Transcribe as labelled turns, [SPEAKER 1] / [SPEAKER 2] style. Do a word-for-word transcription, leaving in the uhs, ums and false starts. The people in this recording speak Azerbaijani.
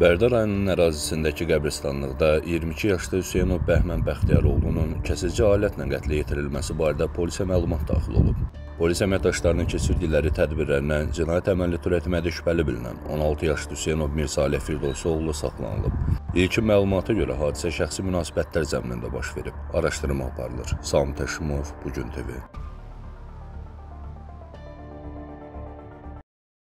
[SPEAKER 1] Bərdə rayonunun ərazisindəki qəbristanlıqda iyirmi iki yaşlı Hüseynov Bəhmən Bəxtiyaroğlunun kəsici alətlə qətlə yetirilməsi barədə polisə məlumat daxil olub. Polis əməkdaşlarının keçirdikləri tədbirlərlə cinayət əməlini törətməkdə şübhəli bilinən on altı yaşlı Hüseynov Mirsaleh Firdovsoğlu saxlanılıb. İlkin məlumata görə hadisə şəxsi münasibətlər zəminində baş verib. Araşdırma aparılır. Sami Təşimov, Bugün T V.